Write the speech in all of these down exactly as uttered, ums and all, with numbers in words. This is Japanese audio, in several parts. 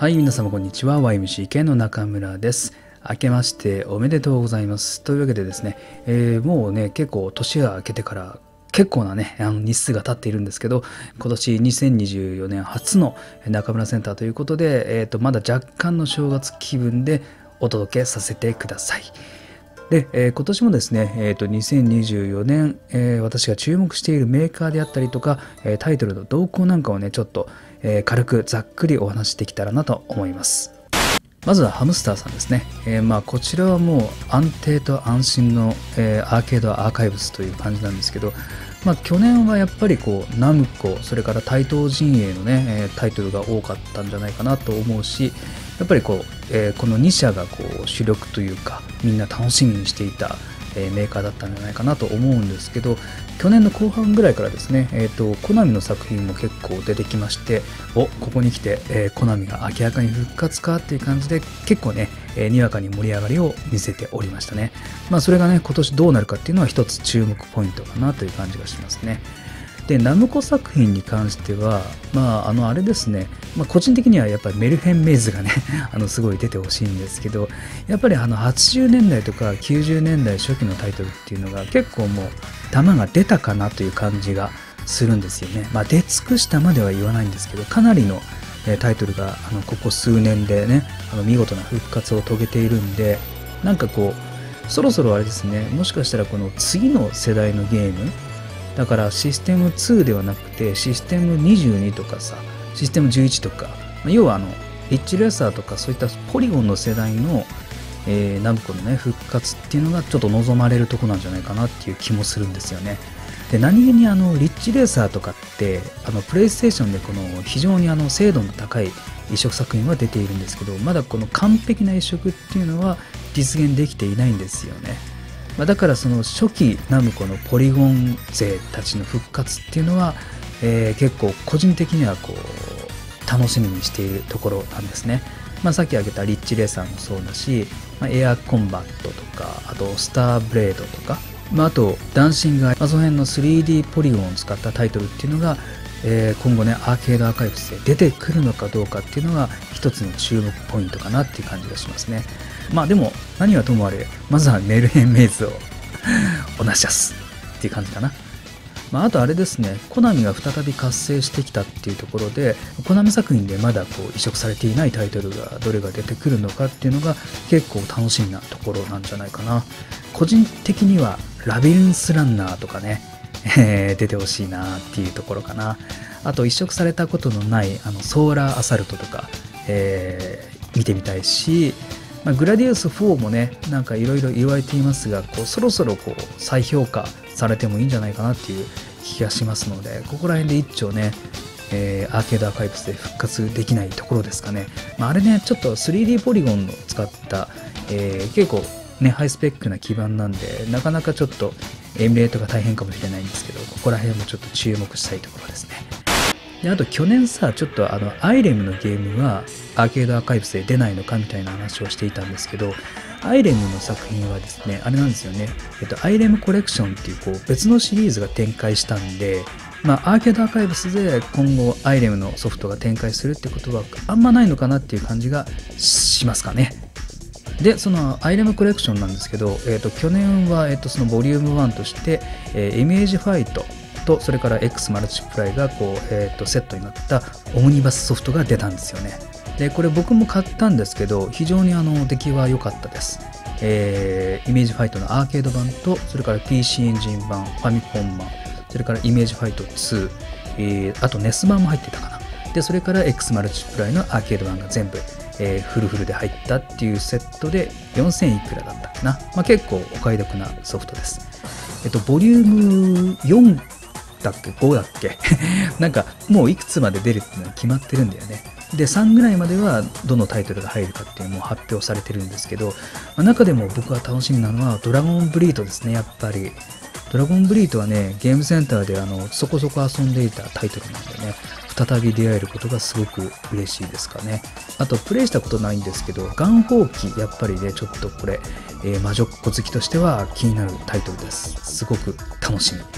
はい、皆様こんにちは。ワイエムシーケー の中村です。明けましておめでとうございます。というわけでですね、えー、もうね、結構年が明けてから結構なね、あの日数が経っているんですけど、今年にせんにじゅうよねん初の中村センターということで、えーと、まだ若干の正月気分でお届けさせてください。で、えー、今年もですね、えーと、にせんにじゅうよねん、えー、私が注目しているメーカーであったりとか、えー、タイトルの動向なんかをね、ちょっと、えー、軽くざっくりお話しできたらなと思います。まずはハムスターさんですね。えー、まあこちらはもう安定と安心の、えー、アーケードアーカイブスという感じなんですけど、まあ去年はやっぱりこうナムコ、それから台東陣営のね、えー、タイトルが多かったんじゃないかなと思うし、やっぱりこう、えー、このに社がこう主力というか、みんな楽しみにしていた、えー、メーカーだったんじゃないかなと思うんですけど、去年の後半ぐらいからですね、えーと、コナミの作品も結構出てきまして、お、ここに来て、えー、コナミが明らかに復活かっていう感じで、結構ね、えー、にわかに盛り上がりを見せておりましたね。まあそれがね、今年どうなるかっていうのは一つ注目ポイントかなという感じがしますね。で、ナムコ作品に関しては、まあ、あの、あれですね、まあ、個人的にはやっぱりメルヘンメイズがね、あの、すごい出てほしいんですけど、やっぱりあの、はちじゅうねんだいとかきゅうじゅうねんだい初期のタイトルっていうのが結構もう、弾が出たかなという感じがするんですよね。まあ、出尽くしたまでは言わないんですけど、かなりのタイトルが、あの、ここ数年でね、あの、見事な復活を遂げているんで、なんかこう、そろそろあれですね、もしかしたらこの次の世代のゲーム、だからシステムツーではなくてシステムにじゅうにとかさ、システムじゅういちとか、要はあのリッチレーサーとかそういったポリゴンの世代の、えー、ナムコのね復活っていうのがちょっと望まれるとこなんじゃないかなっていう気もするんですよね。で、何気にあのリッチレーサーとかってあのプレイステーションでこの非常にあの精度の高い移植作品は出ているんですけど、まだこの完璧な移植っていうのは実現できていないんですよね。まあ、だからその初期ナムコのポリゴン勢たちの復活っていうのは、えー、結構個人的にはこう楽しみにしているところなんですね。まあ、さっき挙げたリッチレーサーもそうだし、まあ、エアコンバットとか、あとスターブレードとか、まあ、あとダンシングアイ、まあ、その辺の スリーディー ポリゴンを使ったタイトルっていうのが、えー、今後ねアーケードアーカイブスで出てくるのかどうかっていうのが一つの注目ポイントかなっていう感じがしますね。まあでも何はともあれ、まずはメルヘンメイズをおなしゃすっていう感じかな。まあ、あとあれですね、コナミが再び活性してきたっていうところで、コナミ作品でまだこう移植されていないタイトルがどれが出てくるのかっていうのが結構楽しみなところなんじゃないかな。個人的にはラビリンスランナーとかね、えー、出てほしいなっていうところかな。あと移植されたことのないあのソーラーアサルトとか、えー、見てみたいし、まあ、グラディウスフォーもね、なんかいろいろ言われていますが、こうそろそろこう再評価されてもいいんじゃないかなっていう気がしますので、ここら辺で一丁ね、えー、アーケードアーカイブスで復活できないところですかね。まあ、あれね、ちょっと スリーディー ポリゴンを使った、えー、結構ね、ハイスペックな基盤なんで、なかなかちょっとエミュレートが大変かもしれないんですけど、ここら辺もちょっと注目したいところですね。で、あと去年さ、ちょっとあのアイレムのゲームはアーケードアーカイブスで出ないのかみたいな話をしていたんですけど、アイレムの作品はですね、あれなんですよね、えっと、アイレムコレクションっていうこう別のシリーズが展開したんで、まあ、アーケードアーカイブスで今後アイレムのソフトが展開するってことはあんまないのかなっていう感じがしますかね。で、そのアイレムコレクションなんですけど、えっと、去年は、えっと、そのボリュームワンとして、えー、イメージファイトとそれから X マルチプライがこう、えー、とセットになったオムニバスソフトが出たんですよね。で、これ僕も買ったんですけど、非常にあの出来は良かったです。えー、イメージファイトのアーケード版と、それから ピーシー エンジン版、ファミコン版、それからイメージファイトツー、えー、あと ネス 版も入ってたかな。で、それから X マルチプライのアーケード版が全部、えー、フルフルで入ったっていうセットでよんせんいくらだったかな。まあ、結構お買い得なソフトです。えっと、ボリュームよんだっけごだっけなんかもういくつまで出るっていうのは決まってるんだよね。で、さんぐらいまではどのタイトルが入るかっていうのも発表されてるんですけど、まあ、中でも僕は楽しみなのはドラゴンブリートですね。やっぱりドラゴンブリートはね、ゲームセンターであのそこそこ遊んでいたタイトルなんでね、再び出会えることがすごく嬉しいですかね。あとプレイしたことないんですけど、ガンホーキやっぱりね、ちょっとこれ、えー、魔女っ子好きとしては気になるタイトルです。すごく楽しみ。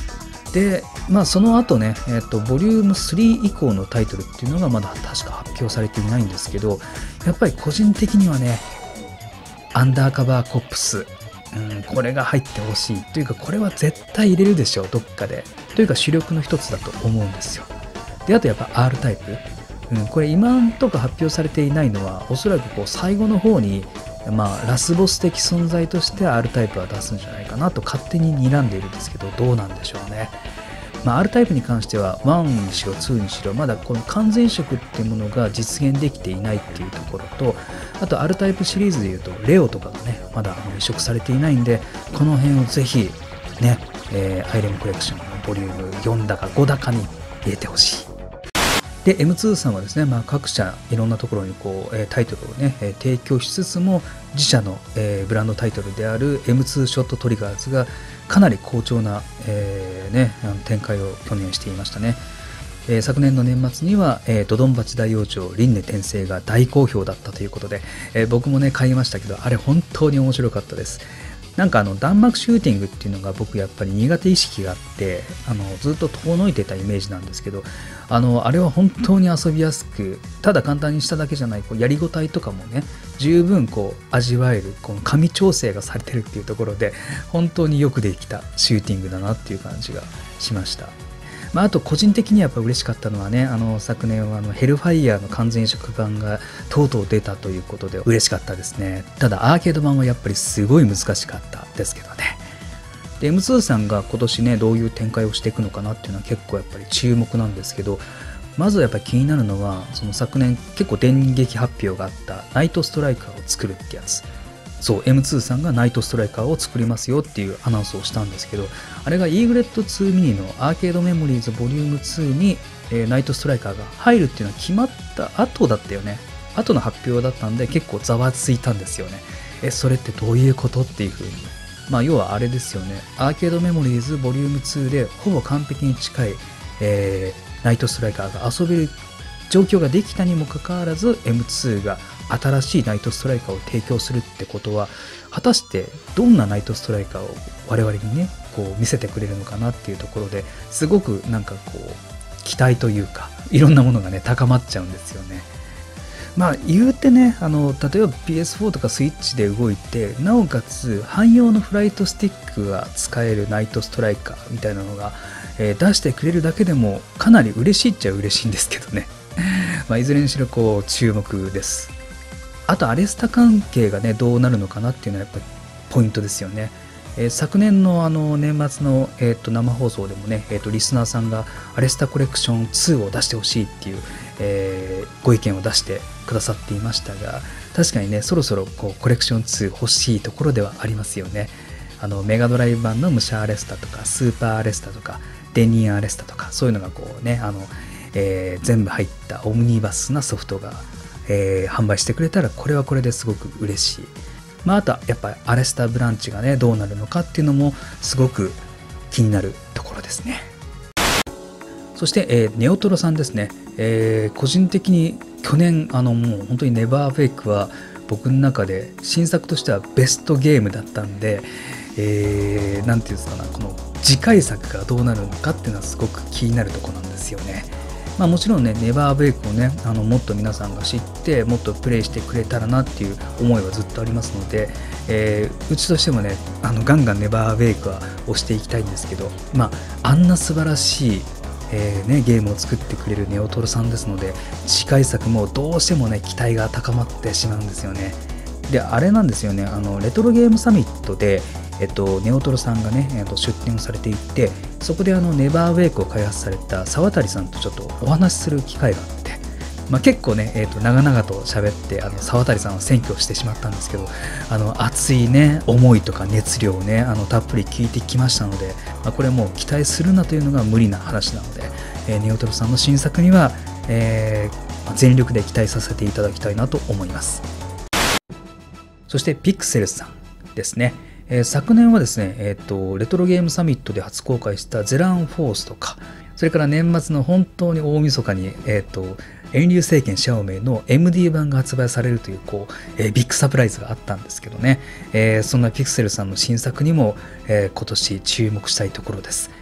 で、まあその後ね、えっと、ボリュームスリー以降のタイトルっていうのがまだ確か発表されていないんですけど、やっぱり個人的にはね、アンダーカバーコップス、うん、これが入ってほしいというか、これは絶対入れるでしょう、どっかで。というか主力の一つだと思うんですよ。で、あとやっぱ R タイプ。うん、これ今んとこ発表されていないのは、おそらくこう最後の方に、まあ、ラスボス的存在として R タイプは出すんじゃないかなと勝手に睨んでいるんですけど、どうなんでしょうね。まあ、R タイプに関してはワンにしろツーにしろまだこの完全移植っていうものが実現できていないっていうところと、あと R タイプシリーズでいうとレオとかがねまだ移植されていないんで、この辺をぜひね、えー、アイレムコレクションのボリュームよんだかごだかに入れてほしい。で エムツー さんはですね、まあ、各社いろんなところにこう、えー、タイトルをね、えー、提供しつつも、自社の、えー、ブランドタイトルである エムツー ショットトリガーズがかなり好調な、えーね、あの展開を去年していましたね。えー、昨年の年末には、えー、ドドンバチ大王朝輪廻転生が大好評だったということで、えー、僕もね買いましたけど、あれ本当に面白かったです。なんかあの弾幕シューティングっていうのが僕やっぱり苦手意識があって、あのずっと遠のいてたイメージなんですけど、あのあれは本当に遊びやすく、ただ簡単にしただけじゃない、こうやりごたえとかもね十分こう味わえる、この紙調整がされてるっていうところで本当によくできたシューティングだなっていう感じがしました。まあ、あと個人的にはやっぱ嬉しかったのはね、あの昨年はあのヘルファイヤーの完全移植版がとうとう出たということで嬉しかったですね。ただアーケード版はやっぱりすごい難しかったですけどね。で エムツー さんが今年ねどういう展開をしていくのかなっていうのは結構やっぱり注目なんですけど、まずやっぱり気になるのは、その昨年結構電撃発表があったナイトストライカーを作るってやつ。そう エムツー さんがナイトストライカーを作りますよっていうアナウンスをしたんですけど、あれがイーグレットツーミニのアーケードメモリーズボリュームツーに、えー、ナイトストライカーが入るっていうのは決まった後だったよね。後の発表だったんで結構ざわついたんですよね。えそれってどういうことっていう風に、まあ要はあれですよね、アーケードメモリーズボリュームツーでほぼ完璧に近い、えー、ナイトストライカーが遊べる状況ができたにもかかわらず エムツー が新しいナイトストライカーを提供するってことは、果たしてどんなナイトストライカーを我々にねこう見せてくれるのかなっていうところで、すごくなんかこう期待というかいろんなものがね高まっちゃうんですよね。まあ言うてね、あの例えば ピーエスフォー とかスイッチで動いて、なおかつ汎用のフライトスティックが使えるナイトストライカーみたいなのが、えー、出してくれるだけでもかなり嬉しいっちゃ嬉しいんですけどねまあいずれにしろこう注目です。あとアレスタ関係がねどうなるのかなっていうのはやっぱりポイントですよね。えー、昨年のあの年末の、えー、と生放送でもね、えー、とリスナーさんがアレスタコレクションツーを出してほしいっていう、えー、ご意見を出してくださっていましたが、確かにねそろそろこうコレクションツー欲しいところではありますよね。あのメガドライブ版のムシャアレスタとかスーパーアレスタとかデニーアレスタとか、そういうのがこうねあの、えー、全部入ったオムニバスなソフトがえー、販売してくれたらこれはこれですごく嬉しい。まあ、あとはやっぱりアレスタブランチがねどうなるのかっていうのもすごく気になるところですね。そして、えー、ネオトロさんですね、えー、個人的に去年あのもう本当にネバーフェイクは僕の中で新作としてはベストゲームだったんで、えー、なんていうんですかな、この次回作がどうなるのかっていうのはすごく気になるところなんですよね。まあ、もちろんねネバーベイクをねあのもっと皆さんが知ってもっとプレイしてくれたらなっていう思いはずっとありますので、えー、うちとしてもねあのガンガンネバーベイクは押していきたいんですけど、まああんな素晴らしい、えーね、ゲームを作ってくれるネオトロさんですので、次回作もどうしてもね期待が高まってしまうんですよね。であれなんですよね、あのレトロゲームサミットでえっと、ネオトロさんがね、えっと、出展をされていて、そこであのネバーウェイクを開発された沢渡さんとちょっとお話しする機会があって、まあ、結構ね、えっと、長々と喋ってあの沢渡さんを占拠してしまったんですけど、あの熱いね思いとか熱量をねあのたっぷり聞いてきましたので、まあ、これもう期待するなというのが無理な話なので、えー、ネオトロさんの新作には、えー、全力で期待させていただきたいなと思います。そしてピクセルさんですね。えー、昨年はですね、えーと、レトロゲームサミットで初公開したゼランフォースとか、それから年末の本当に大晦日に、えーと、遠流聖剣シャオメイの エムディー 版が発売されるというこう、えー、ビッグサプライズがあったんですけどね、えー、そんなピクセルさんの新作にも、えー、今年注目したいところです。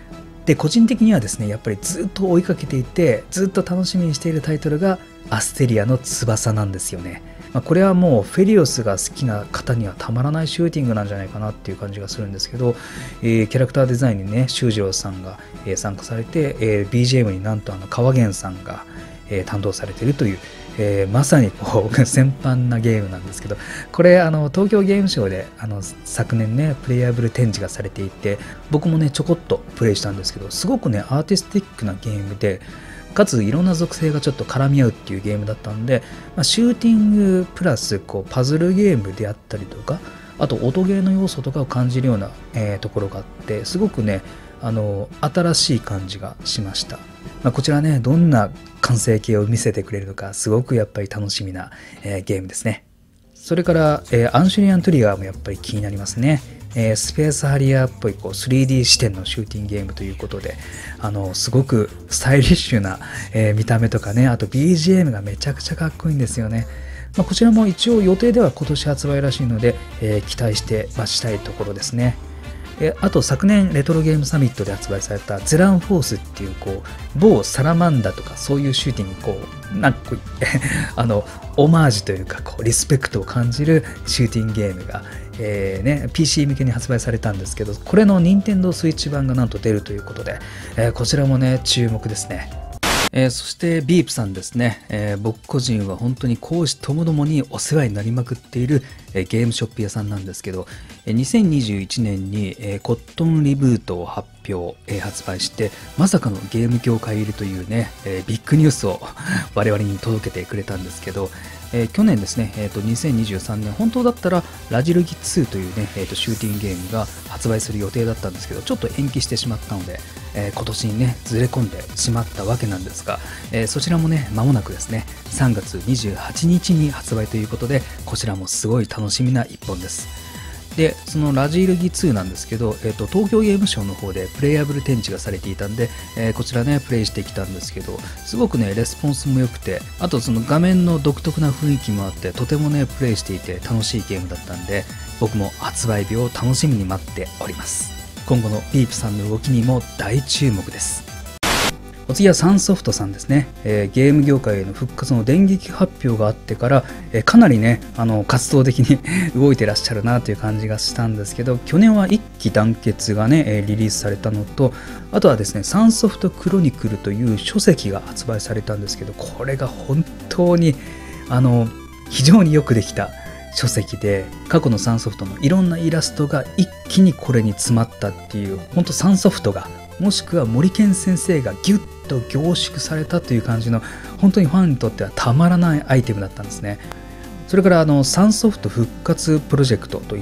で個人的にはですねやっぱりずっと追いかけていてずっと楽しみにしているタイトルがアステリアの翼なんですよね。まあ、これはもうフェリオスが好きな方にはたまらないシューティングなんじゃないかなっていう感じがするんですけど、えー、キャラクターデザインにね修二郎さんが、えー、参加されて、えー、ビージーエム になんとあの川源さんが、えー、担当されているという、えー、まさにこう先般なゲームなんですけど、これあの東京ゲームショウであの昨年ねプレイアブル展示がされていて、僕もねちょこっとプレイしたんですけど、すごくねアーティスティックなゲームで、かついろんな属性がちょっと絡み合うっていうゲームだったんで、まあ、シューティングプラスこうパズルゲームであったりとか、あと音ゲーの要素とかを感じるような、えー、ところがあって、すごくねあの新しい感じがしました。まあ、こちらねどんな完成形を見せてくれるのかすごくやっぱり楽しみな、えー、ゲームですね。それから、えー、アンシュリアントリガーもやっぱり気になりますね。えー、スペースハリアーっぽいこう スリーディー 視点のシューティングゲームということで、あのすごくスタイリッシュな、えー、見た目とかね、あと ビージーエム がめちゃくちゃかっこいいんですよね。まあ、こちらも一応予定では今年発売らしいので、えー、期待して待ちたいところですね。えあと昨年レトロゲームサミットで発売されたゼランフォースっていうこう某サラマンダとかそういうシューティングこうなんかこうあのオマージュというかこうリスペクトを感じるシューティングゲームが、えーね、ピーシー 向けに発売されたんですけど、これの任天堂スイッチ版がなんと出るということで、えー、こちらもね注目ですね。えー、そしてビープさんですね、えー、僕個人は本当に講師ともどもにお世話になりまくっている、えー、ゲームショップ屋さんなんですけど、えー、にせんにじゅういちねんに、えー、コットンリブートを発表、えー、発売してまさかのゲーム業界入りというね、えー、ビッグニュースを我々に届けてくれたんですけど、えー、去年ですね、えーと、にせんにじゅうさんねん本当だったらラジルギツーというね、えーと、シューティングゲームが発売する予定だったんですけど、ちょっと延期してしまったので、えー、今年にねずれ込んでしまったわけなんですが、えー、そちらもね間もなくですねさんがつにじゅうはちにちに発売ということで、こちらもすごい楽しみな一本です。でそのラジールギツーなんですけど、えーと、東京ゲームショウの方でプレイアブル展示がされていたんで、えー、こちらねプレイしてきたんですけど、すごくねレスポンスも良くて、あとその画面の独特な雰囲気もあってとてもねプレイしていて楽しいゲームだったんで、僕も発売日を楽しみに待っております。今後のビープさんの動きにも大注目です。お次はサンソフトさんですね、えー、ゲーム業界への復活の電撃発表があってから、えー、かなりねあの活動的に動いてらっしゃるなという感じがしたんですけど、去年は一期団結がね、えー、リリースされたのと、あとはですねサンソフトクロニクルという書籍が発売されたんですけど、これが本当にあの非常によくできた書籍で、過去のサンソフトのいろんなイラストが一気にこれに詰まったっていう、本当サンソフトがもしくは森健先生がギュッと凝縮されたという感じの、本当にファンにとってはたまらないアイテムだったんですね。それからあのサンソフト復活プロジェクトといって、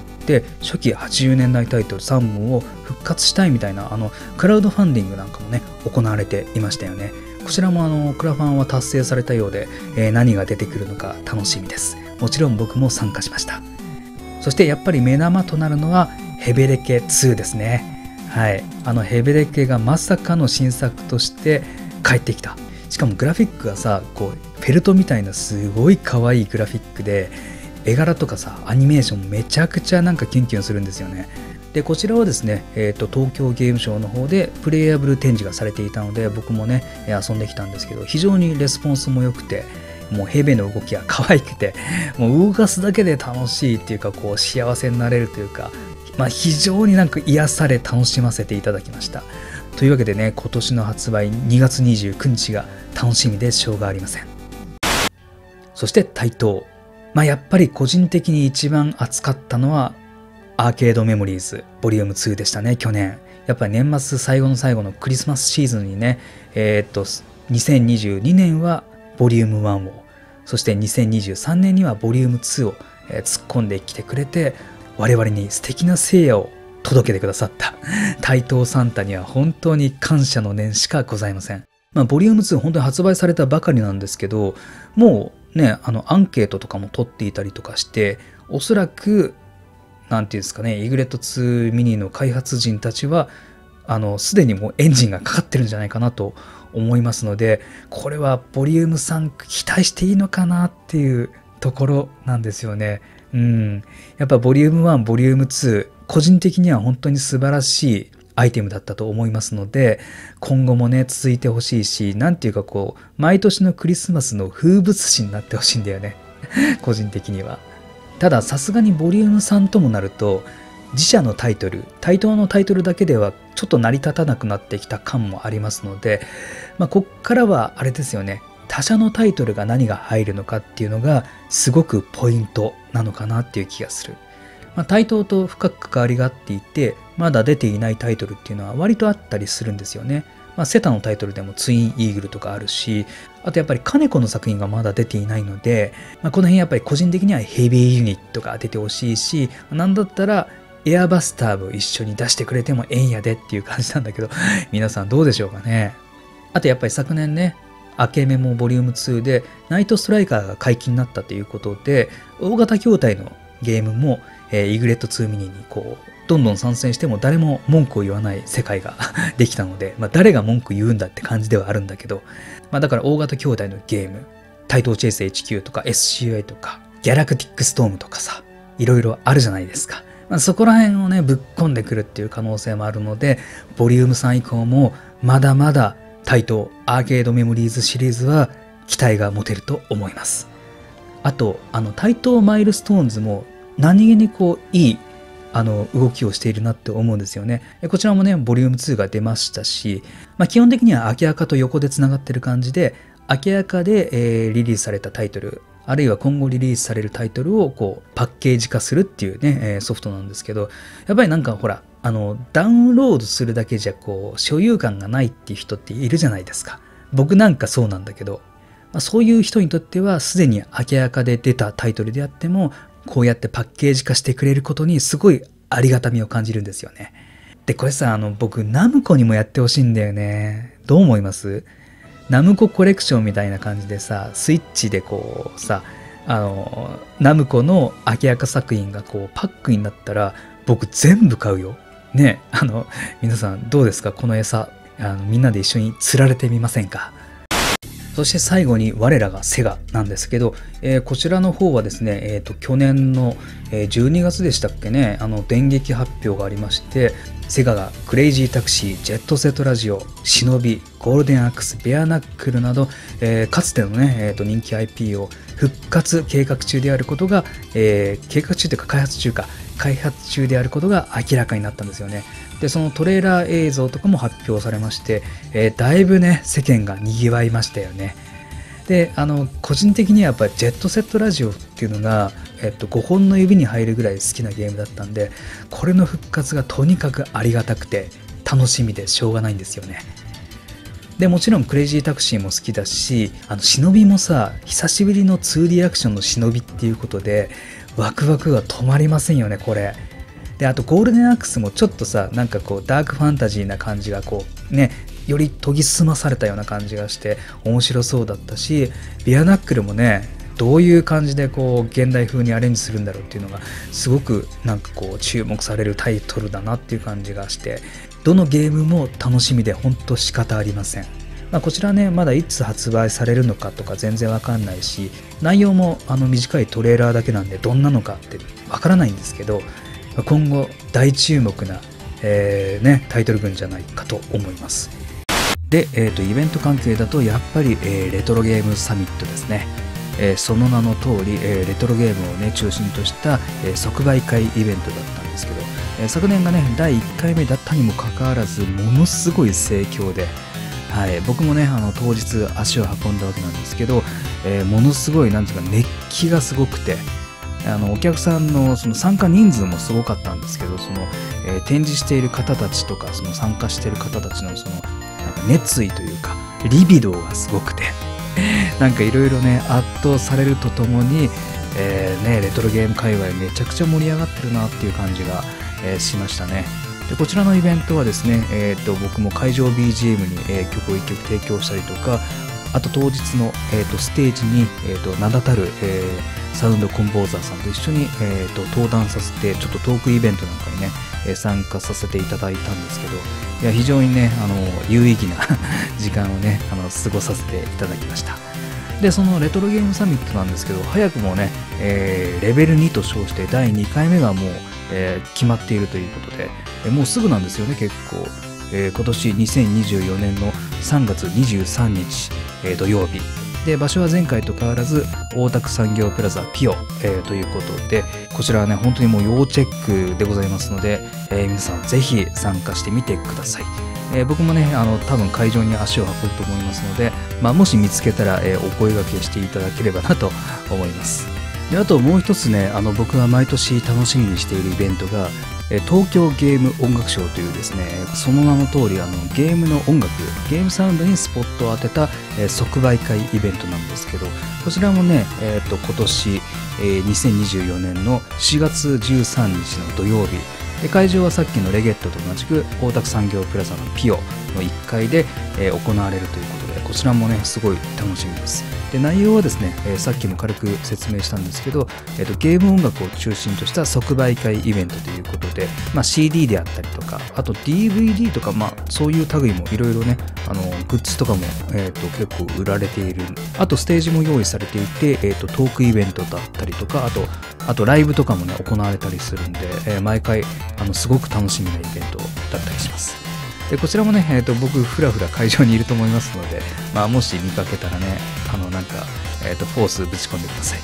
初期はちじゅうねんだいタイトルさんぼんを復活したいみたいなあのクラウドファンディングなんかもね行われていましたよね。こちらもあのクラファンは達成されたようで、えー、何が出てくるのか楽しみです。もちろん僕も参加しました。そしてやっぱり目玉となるのはヘベレケツーですね。はい、あのヘベレケがまさかの新作として帰ってきた。しかもグラフィックがさこうフェルトみたいなすごい可愛いグラフィックで、絵柄とかさアニメーションもめちゃくちゃなんかキュンキュンするんですよね。でこちらはですね、えーと、東京ゲームショウの方でプレイアブル展示がされていたので、僕もね遊んできたんですけど、非常にレスポンスも良くて、もうヘベの動きが可愛くて、もう動かすだけで楽しいっていうか、こう幸せになれるというか、まあ、非常になんか癒され楽しませていただきました。というわけでね、今年の発売にがつにじゅうくにちが楽しみでしょうがありません。そして台頭、まあ、やっぱり個人的に一番熱かったのはアーケードメモリーズボリュームツーでしたね。去年やっぱり年末最後の最後のクリスマスシーズンにね、えー、っとにせんにじゅうにねんはボリュームワンを、そしてにせんにじゅうさんねんにはボリュームツーを、えー、突っ込んできてくれて、我々に素敵な聖夜を届けてくださった台頭サンタには本当に感謝の念しかございません。まあ、ボリュームツー本当に発売されたばかりなんですけど、もうね、あのアンケートとかも取っていたりとかして、おそらくなんていうんですかね、イグレットツーミニの開発陣たちはあのすでにもうエンジンがかかってるんじゃないかなと思いますので、これはボリュームスリー期待していいのかなっていうところなんですよね。うん、やっぱボリュームワン、ボリュームツー、個人的には本当に素晴らしいアイテムだったと思いますので、今後もね続いてほしいし、なんていうかこう毎年のクリスマスの風物詩になってほしいんだよね個人的には。たださすがにボリュームさんともなると、自社のタイトル、対等のタイトルだけではちょっと成り立たなくなってきた感もありますので、まあ、こっからはあれですよね、他社のタイトルが何が入るのかっていうのがすごくポイントなのかなっていう気がする。まあ、対等と深く関わりがあっていて、まだ出ていないタイトルっていうのは割とあったりするんですよね。まあ、セタのタイトルでもツインイーグルとかあるし、あとやっぱり金子の作品がまだ出ていないので、まあ、この辺やっぱり個人的にはヘビーユニットが出てほしいし、なんだったらエアバスターも一緒に出してくれてもええんやでっていう感じなんだけど皆さんどうでしょうかね。あとやっぱり昨年ね、明けメモボリュームツーでナイトストライカーが解禁になったということで、大型筐体のゲームも、えー、イグレットツーミニにこうどんどん参戦しても誰も文句を言わない世界ができたので、まあ、誰が文句言うんだって感じではあるんだけど、まあ、だから大型筐体のゲーム、対等チェイス エイチキュー とか エスシーアイ とかギャラクティックストームとかさ、いろいろあるじゃないですか。まあ、そこら辺をねぶっ込んでくるっていう可能性もあるので、ボリュームさん以降もまだまだ対等アーケードメモリーズシリーズは期待が持てると思います。あとあの対等マイルストーンズも何気にこういいあの動きをしているなって思うんですよね。こちらもねボリュームツーが出ましたし、まあ、基本的には明らかと横でつながってる感じで、明らかで、えー、リリースされたタイトル、あるいは今後リリースされるタイトルをこうパッケージ化するっていうね、えー、ソフトなんですけど、やっぱりなんかほらあのダウンロードするだけじゃこう所有感がないっていう人っているじゃないですか。僕なんかそうなんだけど、まあ、そういう人にとってはすでに明らかで出たタイトルであっても、こうやってパッケージ化してくれることにすごいありがたみを感じるんですよね。でこれさ、あの僕ナムコにもやってほしいんだよね。どう思います？ナムココレクションみたいな感じでさ、スイッチでこうさ、あのナムコの明らか作品がこうパックになったら僕全部買うよ。ね、あの皆さんどうですか、この餌あのみんなで一緒に釣られてみませんか？そして最後に我らがセガなんですけど、えー、こちらの方はですね、えーと、去年のじゅうにがつでしたっけね、あの電撃発表がありまして、セガがクレイジータクシー、ジェットセットラジオ、忍び、ゴールデンアックス、ベアナックルなど、えー、かつてのね、えーと人気 アイピー を復活計画中であることが、えー、計画中というか開発中か、開発中であることが明らかになったんですよね。でそのトレーラー映像とかも発表されまして、えー、だいぶね世間がにぎわいましたよね。であの個人的にはやっぱりジェットセットラジオっていうのが、えっと、ごほんの指に入るぐらい好きなゲームだったんで、これの復活がとにかくありがたくて楽しみでしょうがないんですよね。でもちろんクレイジータクシーも好きだし、あの忍びもさ、久しぶりの ツーディー アクションの忍びっていうことでワクワクが止まりませんよねこれ。であとゴールデンアックスもちょっとさ、なんかこうダークファンタジーな感じがこうね、より研ぎ澄まされたような感じがして面白そうだったし、ビアナックルもねどういう感じでこう現代風にアレンジするんだろうっていうのがすごくなんかこう注目されるタイトルだなっていう感じがして、どのゲームも楽しみで本当仕方ありません。まあ、こちらねまだいつ発売されるのかとか全然わかんないし、内容もあの短いトレーラーだけなんでどんなのかってわからないんですけど、今後大注目な、えーね、タイトル群じゃないかと思います。で、えーと、イベント関係だとやっぱり、えー、レトロゲームサミットですね。えー、その名の通り、えー、レトロゲームを、ね、中心とした、えー、即売会イベントだったんですけど、えー、昨年がねだいいっかいめだったにもかかわらずものすごい盛況で、はい、僕もねあの当日足を運んだわけなんですけど、えー、ものすごいなんていうか熱気がすごくて、あのお客さんのその参加人数もすごかったんですけど、その、えー、展示している方たちとかその参加している方たちのそのなんか熱意というかリビドーがすごくてなんかいろいろね圧倒されるとともに、えーね、レトロゲーム界隈めちゃくちゃ盛り上がってるなっていう感じが、えー、しましたね。でこちらのイベントはですね、えー、と僕も会場 ビージーエム に、えー、曲をいっきょく提供したりとか、あと当日の、えー、とステージに、えー、と名だたる、えー、サウンドコンポーザーさんと一緒に、えー、と登壇させてちょっとトークイベントなんかにねえ参加させていただいたんですけど、いや非常にねあの有意義な時間をねあの過ごさせていただきました。でそのレトロゲームサミットなんですけど、早くもね、えー、レベルにと称してだいにかいめがもう、えー、決まっているということで、えー、もうすぐなんですよね結構。えー、今年にせんにじゅうよねんのさんがつにじゅうさんにち、えー、土曜日で、場所は前回と変わらず大田区産業プラザピオ、えー、ということで、こちらはね本当にもう要チェックでございますので、えー、皆さんぜひ参加してみてください。えー、僕もねあの多分会場に足を運ぶと思いますので、まあ、もし見つけたら、えー、お声掛けしていただければなと思います。であともう一つね、あの僕が毎年楽しみにしているイベントが東京ゲーム音楽ショーというですね、その名の通りあのゲームの音楽、ゲームサウンドにスポットを当てた、えー、即売会イベントなんですけど、こちらもね、えー、と今年、えー、にせんにじゅうよねんのしがつじゅうさんにちの土曜日で、会場はさっきのレゲットと同じく大田区産業プラザのピオのいっかいで、えー、行われるということで、こちらもねすごい楽しみです。で内容はですね、えー、さっきも軽く説明したんですけど、えー、とゲーム音楽を中心とした即売会イベントということで、まあ、シーディー であったりとか、あと ディーブイディー とか、まあ、そういう類もいろいろね、あのグッズとかも、えー、と結構売られている、あとステージも用意されていて、えー、とトークイベントだったりとか、あとあとライブとかもね行われたりするんで、えー、毎回あのすごく楽しみなイベントだったりします。でこちらもね、えー、と僕ふらふら会場にいると思いますので、まあ、もし見かけたらね、あのなんか、えー、とフォースぶち込んでください。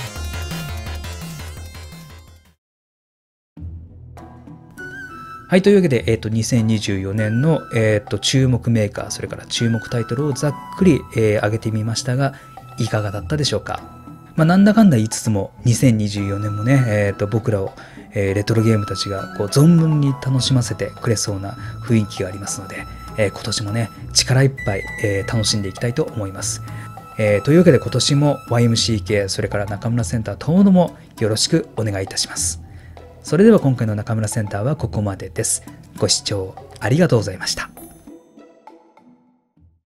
はい、というわけで、えー、とにせんにじゅうよねんの、えー、と注目メーカー、それから注目タイトルをざっくり、えー、挙げてみましたが、いかがだったでしょうか。まあ、なんだかんだ言いつつもにせんにじゅうよねんもね、えー、と僕らを、えー、レトロゲームたちがこう存分に楽しませてくれそうな雰囲気がありますので、えー、今年もね力いっぱい、えー、楽しんでいきたいと思います。えー、というわけで今年も ワイエムシーケー それから中村センターともどもよろしくお願いいたします。それでは今回の中村センターはここまでです。ご視聴ありがとうございました。